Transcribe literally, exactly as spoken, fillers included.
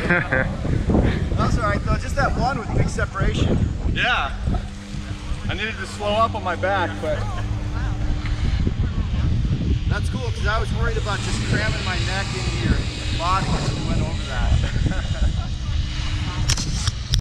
That's all right though, just that one with big separation. Yeah. I needed to slow up on my back, but... That's cool, because I was worried about just cramming my neck into your body as we went over that.